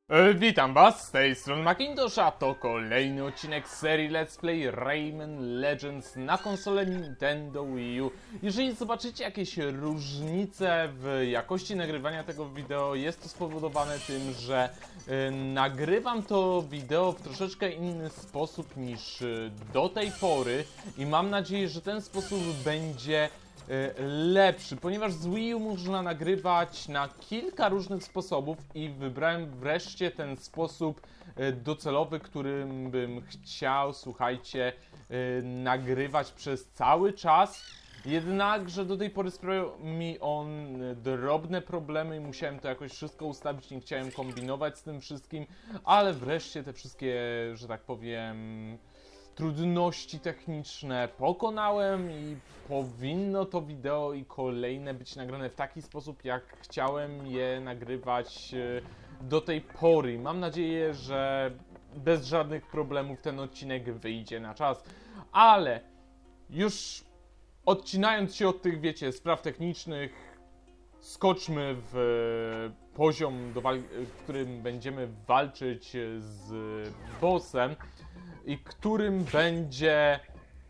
Witam was, z tej strony Macintosh, a to kolejny odcinek z serii Let's Play Rayman Legends na konsolę Nintendo Wii U. Jeżeli zobaczycie jakieś różnice w jakości nagrywania tego wideo, jest to spowodowane tym, że nagrywam to wideo w troszeczkę inny sposób niż do tej pory i mam nadzieję, że ten sposób będzie lepszy, ponieważ z Wii U można nagrywać na kilka różnych sposobów i wybrałem wreszcie ten sposób docelowy, którym bym chciał, słuchajcie, nagrywać przez cały czas. Jednakże do tej pory sprawiał mi on drobne problemy i musiałem to jakoś wszystko ustawić, nie chciałem kombinować z tym wszystkim, ale wreszcie te wszystkie, że tak powiem, trudności techniczne pokonałem i powinno to wideo i kolejne być nagrane w taki sposób, jak chciałem je nagrywać do tej pory. Mam nadzieję, że bez żadnych problemów ten odcinek wyjdzie na czas, ale już odcinając się od tych, wiecie, spraw technicznych, skoczmy w poziom, w którym będziemy walczyć z bossem i którym będzie,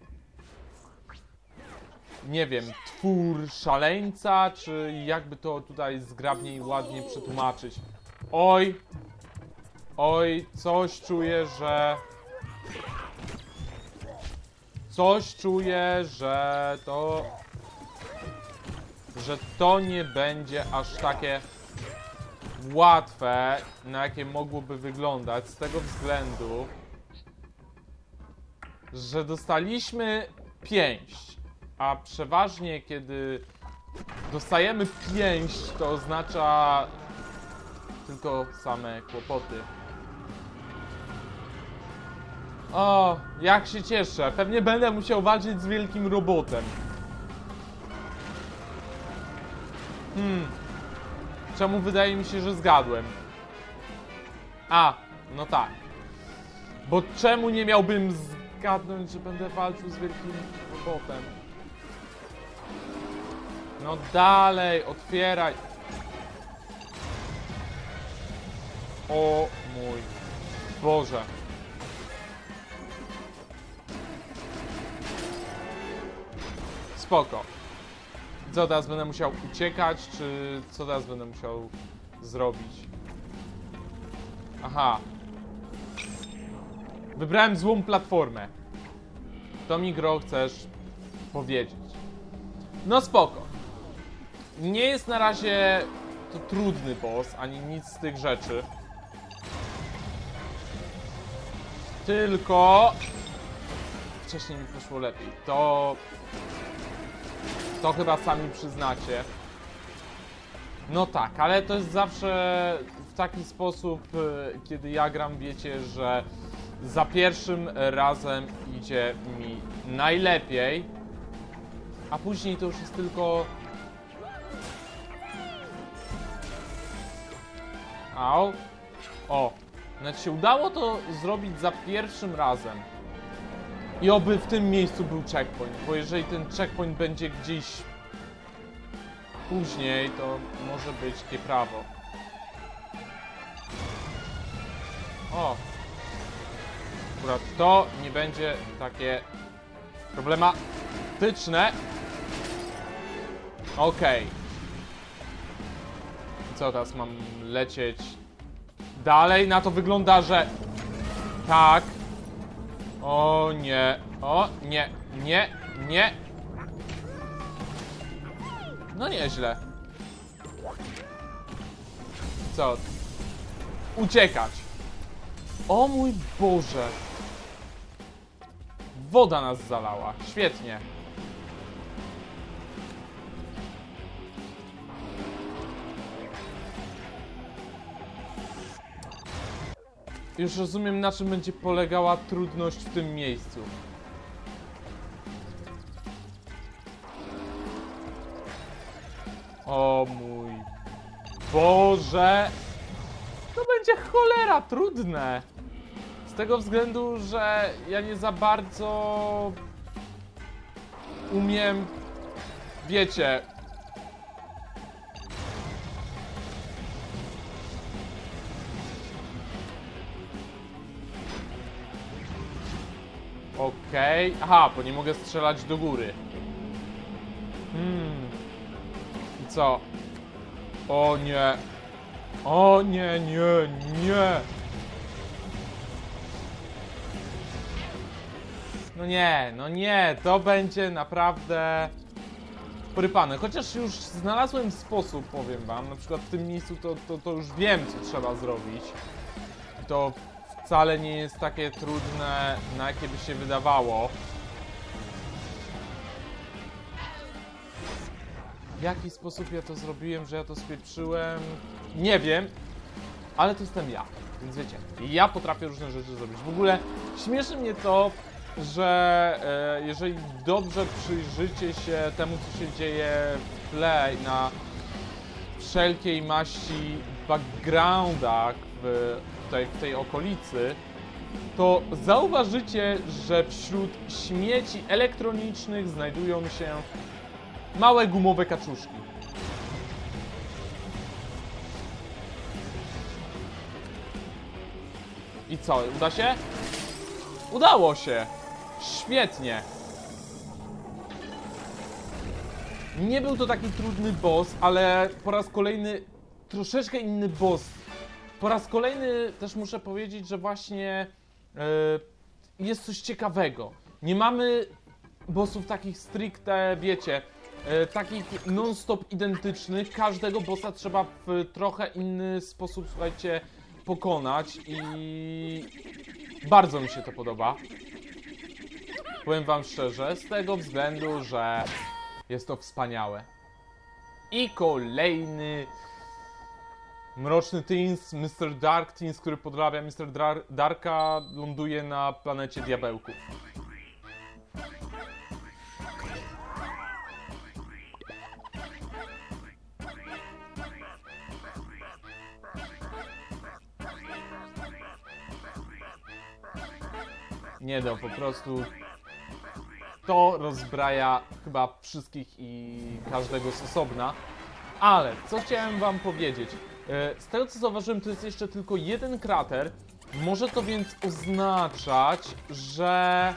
nie wiem, twór szaleńca, czy jakby to tutaj zgrabnie i ładnie przetłumaczyć. Oj, coś czuję, że to nie będzie aż takie łatwe, na jakie mogłoby wyglądać, z tego względu, że dostaliśmy pięść, a przeważnie kiedy dostajemy pięść, to oznacza tylko same kłopoty. O, jak się cieszę, pewnie będę musiał walczyć z wielkim robotem. Czemu wydaje mi się, że zgadłem? A, no tak. Bo czemu nie miałbym zgadnąć, że będę walczył z wielkim robotem? No dalej, otwieraj. O mój Boże. Spoko. Co teraz będę musiał uciekać, czy co teraz będę musiał zrobić? Aha. Wybrałem złą platformę. To mi, gro, chcesz powiedzieć. No spoko. Nie jest na razie to trudny boss, ani nic z tych rzeczy. Tylko wcześniej mi poszło lepiej. To chyba sami przyznacie. No tak, ale to jest zawsze w taki sposób, kiedy ja gram, wiecie, że za pierwszym razem idzie mi najlepiej, a później to już jest tylko... Au. O, nawet się udało to zrobić za pierwszym razem. I oby w tym miejscu był checkpoint, bo jeżeli ten checkpoint będzie gdzieś później, to może być nieprawo. O! Akurat to nie będzie takie problematyczne. Okej. Co teraz mam lecieć dalej? Na to wygląda, że tak. O nie. O nie. Nie. No nieźle. Co? Uciekać. O mój Boże. Woda nas zalała. Świetnie. Już rozumiem, na czym będzie polegała trudność w tym miejscu. O mój Boże! To będzie cholera trudne! Z tego względu, że ja nie za bardzo umiem, wiecie, Okej. Aha, bo nie mogę strzelać do góry. I co? O nie. O nie, nie, nie. No nie, to będzie naprawdę porypane. Chociaż już znalazłem sposób, powiem wam. Na przykład w tym miejscu to już wiem, co trzeba zrobić. To wcale nie jest takie trudne, na jakie by się wydawało. W jaki sposób ja to zrobiłem, że ja to spieprzyłem? Nie wiem, ale to jestem ja, więc wiecie, ja potrafię różne rzeczy zrobić. W ogóle śmieszy mnie to, że jeżeli dobrze przyjrzycie się temu, co się dzieje w tle na wszelkiej maści backgroundach w tej okolicy, to zauważycie, że wśród śmieci elektronicznych znajdują się małe gumowe kaczuszki. I co, uda się? Udało się! Świetnie! Nie był to taki trudny boss, ale po raz kolejny troszeczkę inny boss. Po raz kolejny też muszę powiedzieć, że właśnie jest coś ciekawego. Nie mamy bossów takich stricte, wiecie, takich non-stop identycznych. Każdego bossa trzeba w trochę inny sposób, słuchajcie, pokonać i bardzo mi się to podoba. Powiem wam szczerze, z tego względu, że jest to wspaniałe. I kolejny Mroczny Teens, Mr. Dark Teens, który podrabia Mr. Darka, ląduje na planecie diabełków. Nie no, po prostu to rozbraja chyba wszystkich i każdego z osobna. Ale co chciałem wam powiedzieć? Z tego co zauważyłem, to jest jeszcze tylko jeden krater. Może to więc oznaczać, że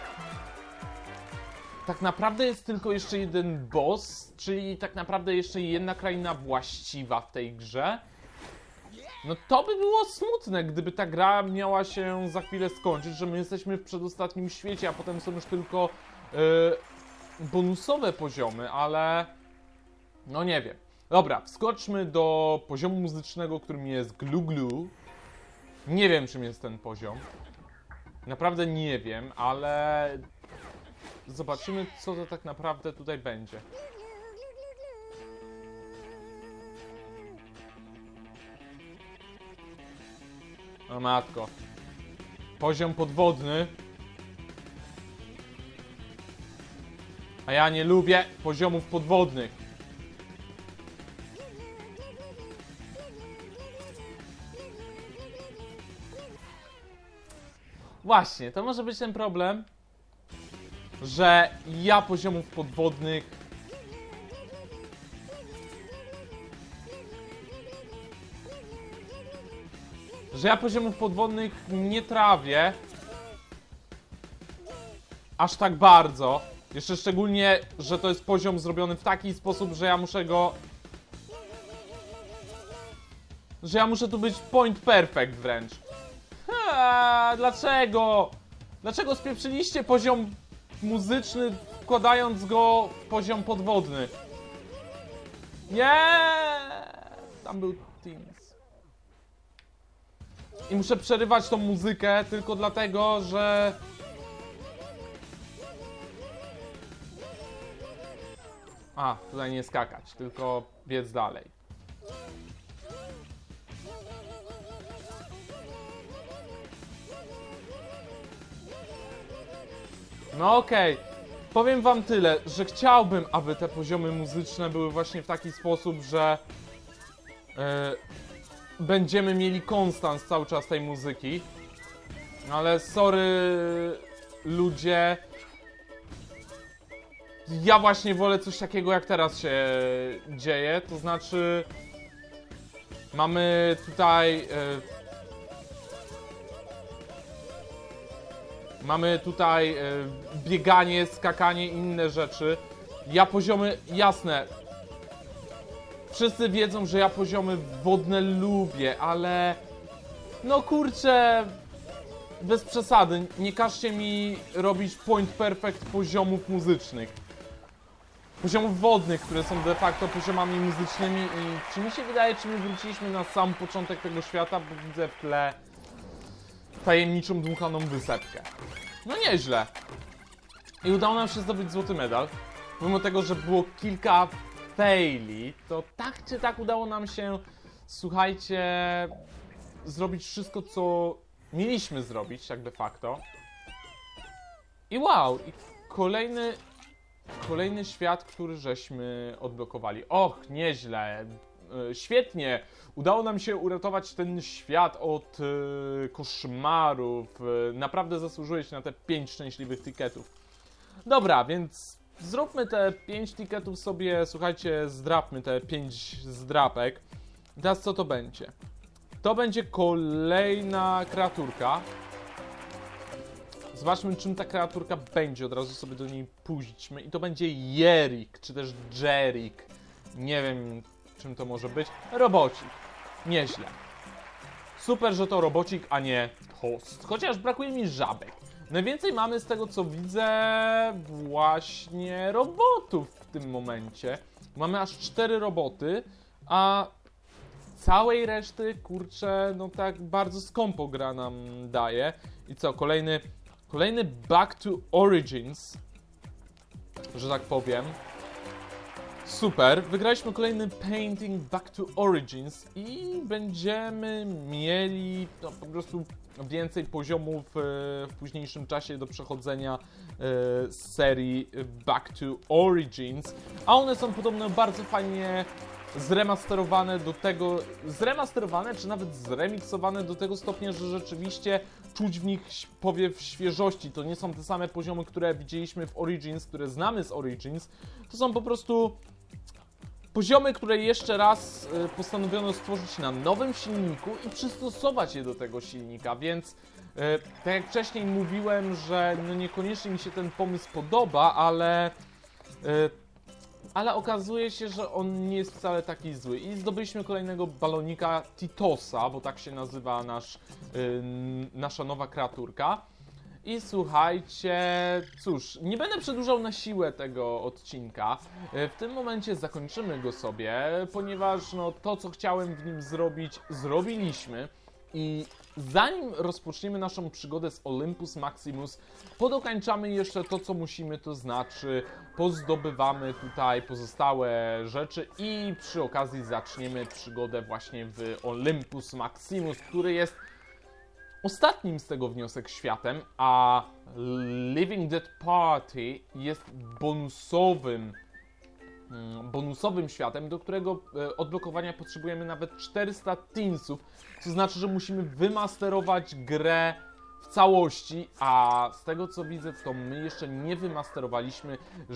tak naprawdę jest tylko jeszcze jeden boss, czyli tak naprawdę jeszcze jedna kraina właściwa w tej grze. No to by było smutne, gdyby ta gra miała się za chwilę skończyć, że my jesteśmy w przedostatnim świecie, a potem są już tylko bonusowe poziomy, ale no nie wiem. Dobra, wskoczmy do poziomu muzycznego, którym jest Glu Glu. Nie wiem, czym jest ten poziom. Naprawdę nie wiem, ale zobaczymy, co to tak naprawdę tutaj będzie. O matko. Poziom podwodny. A ja nie lubię poziomów podwodnych. Właśnie, to może być ten problem, że ja poziomów podwodnych nie trawię aż tak bardzo. Jeszcze szczególnie, że to jest poziom zrobiony w taki sposób, że ja muszę go... Że ja muszę tu być point perfect wręcz. Dlaczego? Dlaczego spieprzyliście poziom muzyczny, wkładając go w poziom podwodny? Nie! Tam był Teens. I muszę przerywać tą muzykę tylko dlatego, że... A, tutaj nie skakać, tylko biec dalej. No okej. Powiem wam tyle, że chciałbym, aby te poziomy muzyczne były właśnie w taki sposób, że będziemy mieli konstans cały czas tej muzyki. Ale sorry ludzie, ja właśnie wolę coś takiego, jak teraz się dzieje. To znaczy mamy tutaj Mamy tutaj bieganie, skakanie i inne rzeczy. Ja poziomy, jasne, wszyscy wiedzą, że ja poziomy wodne lubię, ale no kurczę, bez przesady, nie każcie mi robić point perfect poziomów muzycznych. Poziomów wodnych, które są de facto poziomami muzycznymi i czy mi się wydaje, czy my wróciliśmy na sam początek tego świata, bo widzę w tle tajemniczą dmuchaną wysepkę. No nieźle. I udało nam się zdobyć złoty medal. Pomimo tego, że było kilka faili, to tak czy tak udało nam się, słuchajcie, zrobić wszystko, co mieliśmy zrobić, tak de facto. I wow, i kolejny świat, który żeśmy odblokowali. Och, nieźle. Świetnie. Udało nam się uratować ten świat od koszmarów. Naprawdę zasłużyłeś na te 5 szczęśliwych tiketów. Dobra, więc zróbmy te 5 tiketów sobie, słuchajcie, zdrapmy te 5 zdrapek. Teraz co to będzie? To będzie kolejna kreaturka. Zobaczmy, czym ta kreaturka będzie, od razu sobie do niej pójdźmy. I to będzie Jerik, czy też Jerik. Nie wiem, czym to może być. Robocik. Nieźle. Super, że to robocik, a nie host. Chociaż brakuje mi żabek. Najwięcej mamy z tego, co widzę, właśnie robotów w tym momencie. Mamy aż 4 roboty, a całej reszty, kurczę, no tak bardzo skąpo gra nam daje. I co, kolejny Back to Origins, że tak powiem. Super, wygraliśmy kolejny Painting Back to Origins i będziemy mieli no, po prostu więcej poziomów w późniejszym czasie do przechodzenia z serii Back to Origins, a one są podobno bardzo fajnie zremasterowane czy nawet zremiksowane do tego stopnia, że rzeczywiście czuć w nich powiew świeżości. To nie są te same poziomy, które widzieliśmy w Origins, które znamy z Origins. To są po prostu poziomy, które jeszcze raz postanowiono stworzyć na nowym silniku i przystosować je do tego silnika, więc tak jak wcześniej mówiłem, że no niekoniecznie mi się ten pomysł podoba, ale okazuje się, że on nie jest wcale taki zły. I zdobyliśmy kolejnego balonika Titosa, bo tak się nazywa nasza nowa kreaturka. I słuchajcie, cóż, nie będę przedłużał na siłę tego odcinka. W tym momencie zakończymy go sobie, ponieważ no, to, co chciałem w nim zrobić, zrobiliśmy. I zanim rozpoczniemy naszą przygodę z Olympus Maximus, podokańczamy jeszcze to, co musimy, to znaczy pozdobywamy tutaj pozostałe rzeczy i przy okazji zaczniemy przygodę właśnie w Olympus Maximus, który jest ostatnim z tego wniosek światem, a Living Dead Party jest bonusowym światem, do którego odblokowania potrzebujemy nawet 400 tinsów, co znaczy, że musimy wymasterować grę w całości, a z tego co widzę, to my jeszcze nie wymasterowaliśmy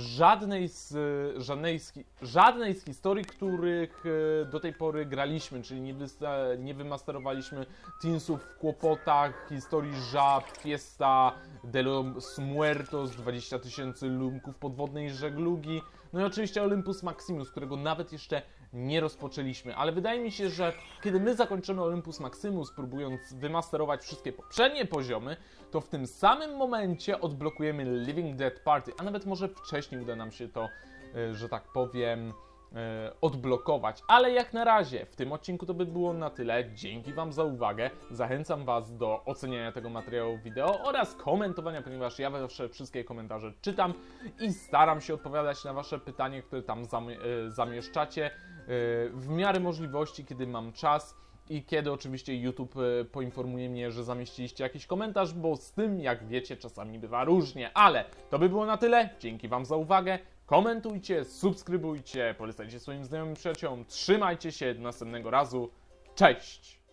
żadnej z historii, których do tej pory graliśmy, czyli nie wymasterowaliśmy Teensów w kłopotach, historii żab, Fiesta de los Muertos, 20 000 lumków podwodnej żeglugi, no i oczywiście Olympus Maximus, którego nawet jeszcze nie rozpoczęliśmy, ale wydaje mi się, że kiedy my zakończymy Olympus Maximus, próbując wymasterować wszystkie poprzednie poziomy, to w tym samym momencie odblokujemy Living Dead Party, a nawet może wcześniej uda nam się to, że tak powiem, odblokować. Ale jak na razie w tym odcinku to by było na tyle. Dzięki Wam za uwagę. Zachęcam Was do oceniania tego materiału wideo oraz komentowania, ponieważ ja zawsze wszystkie komentarze czytam i staram się odpowiadać na Wasze pytania, które tam zamieszczacie w miarę możliwości, kiedy mam czas i kiedy oczywiście YouTube poinformuje mnie, że zamieściliście jakiś komentarz, bo z tym, jak wiecie, czasami bywa różnie. Ale to by było na tyle. Dzięki Wam za uwagę. Komentujcie, subskrybujcie, polecajcie swoim znajomym przyjaciołom. Trzymajcie się, do następnego razu. Cześć!